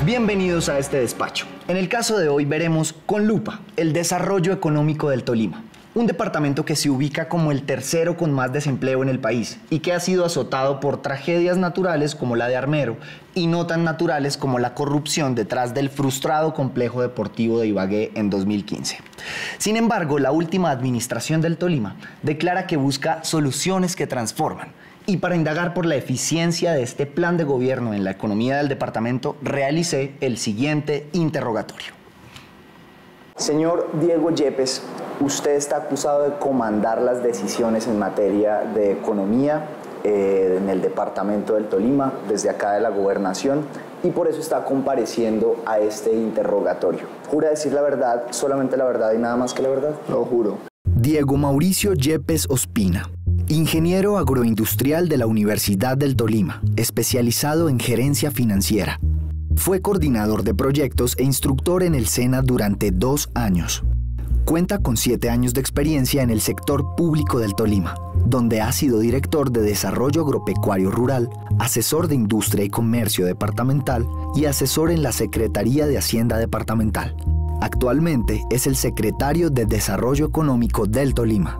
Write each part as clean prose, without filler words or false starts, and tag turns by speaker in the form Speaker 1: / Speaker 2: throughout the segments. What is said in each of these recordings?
Speaker 1: Bienvenidos a este despacho. En el caso de hoy veremos con lupa el desarrollo económico del Tolima, un departamento que se ubica como el tercero con más desempleo en el país y que ha sido azotado por tragedias naturales como la de Armero y no tan naturales como la corrupción detrás del frustrado complejo deportivo de Ibagué en 2015. Sin embargo, la última administración del Tolima declara que busca soluciones que transforman. Y para indagar por la eficiencia de este plan de gobierno en la economía del departamento, realicé el siguiente interrogatorio. Señor Diego Yepes, usted está acusado de comandar las decisiones en materia de economía en el departamento del Tolima, desde acá de la gobernación, y por eso está compareciendo a este interrogatorio. ¿Jura decir la verdad, solamente la verdad y nada más que la verdad?
Speaker 2: Lo juro.
Speaker 1: Diego Mauricio Yepes Ospina, ingeniero agroindustrial de la Universidad del Tolima, especializado en gerencia financiera. Fue coordinador de proyectos e instructor en el SENA durante 2 años. Cuenta con 7 años de experiencia en el sector público del Tolima, donde ha sido director de Desarrollo Agropecuario Rural, asesor de Industria y Comercio Departamental y asesor en la Secretaría de Hacienda Departamental. Actualmente es el secretario de Desarrollo Económico del Tolima.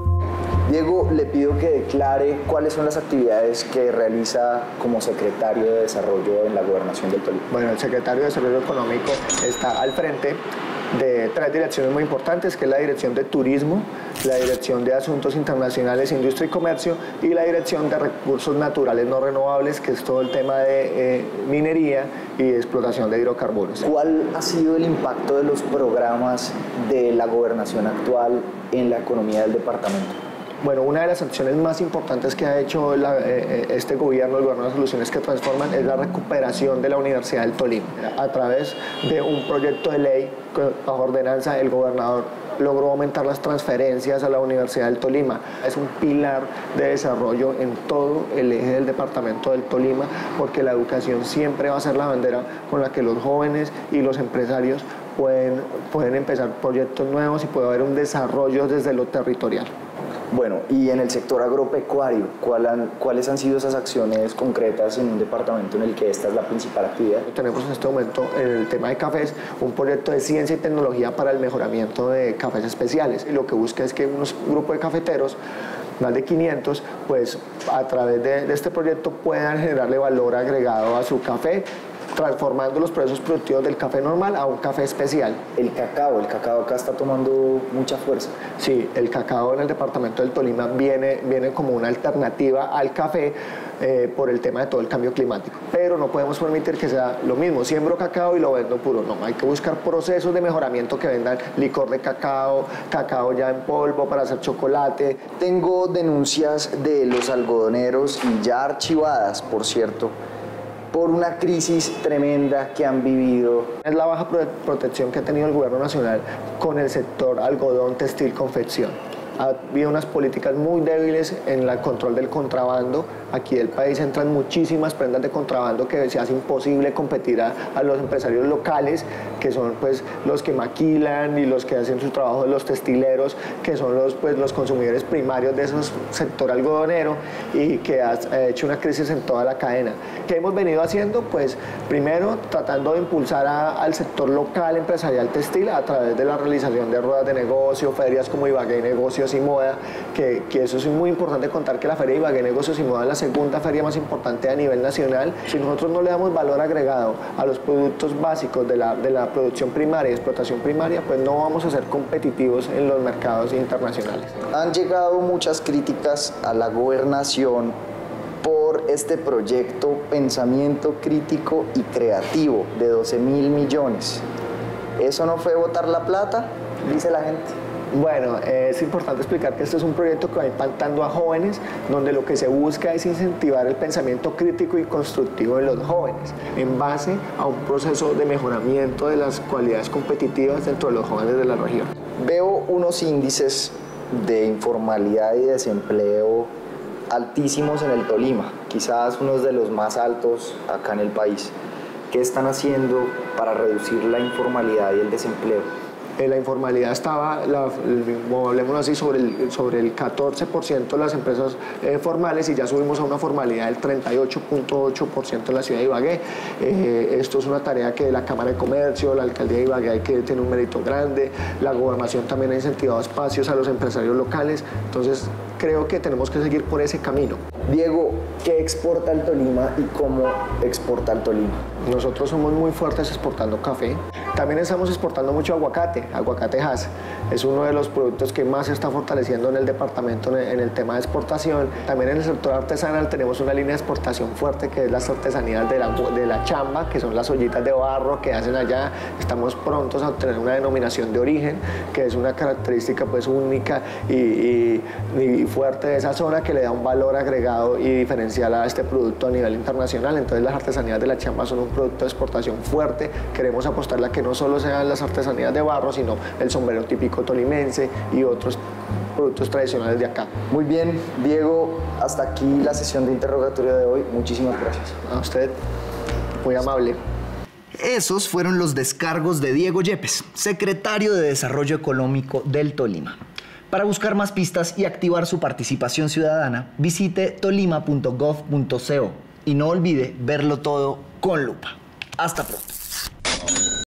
Speaker 2: Diego, le pido que declare cuáles son las actividades que realiza como secretario de Desarrollo en la Gobernación del Tolima.
Speaker 3: Bueno, el secretario de Desarrollo Económico está al frente de 3 direcciones muy importantes, que es la Dirección de Turismo, la Dirección de Asuntos Internacionales, Industria y Comercio, y la Dirección de Recursos Naturales No Renovables, que es todo el tema de minería y explotación de hidrocarburos.
Speaker 2: ¿Cuál ha sido el impacto de los programas de la gobernación actual en la economía del departamento?
Speaker 3: Bueno, una de las acciones más importantes que ha hecho este gobierno, el Gobierno de Soluciones que Transforman, es la recuperación de la Universidad del Tolima. A través de un proyecto de ley, bajo ordenanza, el gobernador logró aumentar las transferencias a la Universidad del Tolima. Es un pilar de desarrollo en todo el eje del departamento del Tolima, porque la educación siempre va a ser la bandera con la que los jóvenes y los empresarios pueden empezar proyectos nuevos y puede haber un desarrollo desde lo territorial.
Speaker 2: Bueno, y en el sector agropecuario, ¿cuáles han sido esas acciones concretas en un departamento en el que esta es la principal actividad?
Speaker 3: Tenemos en este momento, en el tema de cafés, un proyecto de ciencia y tecnología para el mejoramiento de cafés especiales. Y lo que busca es que unos grupos de cafeteros, más de 500, pues a través de este proyecto puedan generarle valor agregado a su café, transformando los procesos productivos del café normal a un café especial.
Speaker 2: El cacao acá está tomando mucha fuerza.
Speaker 3: Sí, el cacao en el departamento del Tolima viene como una alternativa al café por el tema de todo el cambio climático. Pero no podemos permitir que sea lo mismo, siembro cacao y lo vendo puro. No, hay que buscar procesos de mejoramiento que vendan licor de cacao, cacao ya en polvo para hacer chocolate.
Speaker 2: Tengo denuncias de los algodoneros y ya archivadas, por cierto, por una crisis tremenda que han vivido.
Speaker 3: Es la baja protección que ha tenido el gobierno nacional con el sector algodón, textil, confección. Ha habido unas políticas muy débiles en el control del contrabando. Aquí del país entran muchísimas prendas de contrabando que se hace imposible competir a los empresarios locales, que son pues los que maquilan y los que hacen su trabajo, de los textileros, que son los consumidores primarios de esos sector algodonero, y que ha hecho una crisis en toda la cadena. ¿Qué hemos venido haciendo? Pues primero tratando de impulsar al sector local empresarial textil a través de la realización de ruedas de negocio, ferias como Ibagué Negocios y Moda, que eso es muy importante contar, que la Feria de Ibagué Negocios y Moda es la segunda feria más importante a nivel nacional. Si nosotros no le damos valor agregado a los productos básicos de la producción primaria y explotación primaria, pues no vamos a ser competitivos en los mercados internacionales.
Speaker 2: Han llegado muchas críticas a la gobernación por este proyecto Pensamiento Crítico y Creativo de 12.000 millones. ¿Eso no fue botar la plata? Dice la gente.
Speaker 3: Bueno, es importante explicar que este es un proyecto que va impactando a jóvenes, donde lo que se busca es incentivar el pensamiento crítico y constructivo de los jóvenes, en base a un proceso de mejoramiento de las cualidades competitivas dentro de los jóvenes de la región.
Speaker 2: Veo unos índices de informalidad y desempleo altísimos en el Tolima, quizás unos de los más altos acá en el país. ¿Qué están haciendo para reducir la informalidad y el desempleo?
Speaker 3: la informalidad estaba, hablemos así, sobre el 14% de las empresas formales, y ya subimos a una formalidad del 38.8% en la ciudad de Ibagué. Esto es una tarea que la Cámara de Comercio, la Alcaldía de Ibagué que tiene un mérito grande, la Gobernación también ha incentivado espacios a los empresarios locales, entonces creo que tenemos que seguir por ese camino.
Speaker 2: Diego, ¿qué exporta el Tolima y cómo exporta el Tolima?
Speaker 3: Nosotros somos muy fuertes exportando café. También estamos exportando mucho aguacate Hass. Es uno de los productos que más se está fortaleciendo en el departamento en el tema de exportación. También en el sector artesanal tenemos una línea de exportación fuerte que es las artesanías de la chamba, que son las ollitas de barro que hacen allá. Estamos prontos a obtener una denominación de origen, que es una característica pues única y fuerte de esa zona, que le da un valor agregado y diferencial a este producto a nivel internacional. Entonces las artesanías de la chamba son un producto de exportación fuerte. Queremos apostarle a que no solo sean las artesanías de barro, sino el sombrero típico tolimense y otros productos tradicionales de acá.
Speaker 2: Muy bien, Diego, hasta aquí la sesión de interrogatorio de hoy. Muchísimas gracias.
Speaker 3: A usted, muy amable.
Speaker 1: Esos fueron los descargos de Diego Yepes, secretario de Desarrollo Económico del Tolima. Para buscar más pistas y activar su participación ciudadana, visite tolima.gov.co y no olvide verlo todo con lupa. Hasta pronto.